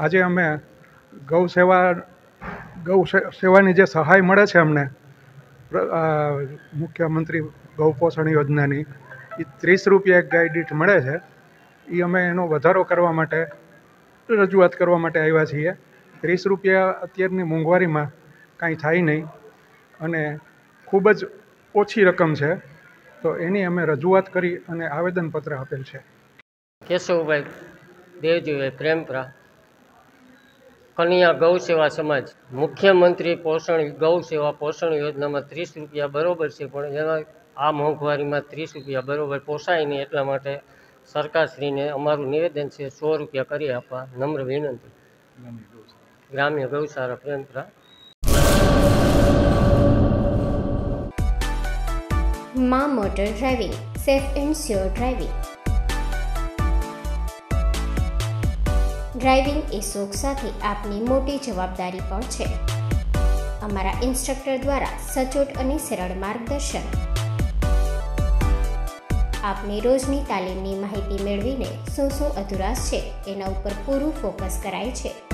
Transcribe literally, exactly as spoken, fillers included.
આજે અમે ગૌ સેવા ગૌ સેવાની જે સહાય મળે છે અમને મુખ્યમંત્રી ગૌ પોષણ યોજનાની, એ ત્રીસ રૂપિયા એક ગાય દીઠ મળે છે. એ અમે એનો વધારો કરવા માટે રજૂઆત કરવા માટે આવ્યા છીએ. ત્રીસ રૂપિયા અત્યારની મોંઘવારીમાં કાંઈ થાય નહીં અને ખૂબ જ ઓછી રકમ છે, તો એની અમે રજૂઆત કરી અને આવેદનપત્ર આપેલ છે. કેશવભાઈ દેવજીભાઈ પ્રેમપરા, કન્યા ગૌ સેવા સમાજ. મુખ્યમંત્રી પોષણ ગૌ સેવા પોષણ યોજનામાં ત્રીસ રૂપિયા બરોબર છે, પણ એના આ મોંઘવારીમાં ત્રીસ રૂપિયા બરોબર પોસાય નહીં. એટલા માટે સરકારશ્રીને અમારું નિવેદન છે સો રૂપિયા કરી આપવા નમ્ર વિનંતી. ગ્રામ્ય ગૌશાળા પ્રેમપરા. માં motor driving, safe and sure driving. Driving એ શોખ સાથે આપની મોટી જવાબદારી પણ છે. અમારા ઇન્સ્ટ્રક્ટર દ્વારા સચોટ અને સરળ માર્ગદર્શન. આપની રોજની તાલીમની માહિતી મેળવીને શું શું અધુરાશ છે એના ઉપર પૂરું ફોકસ કરાય છે.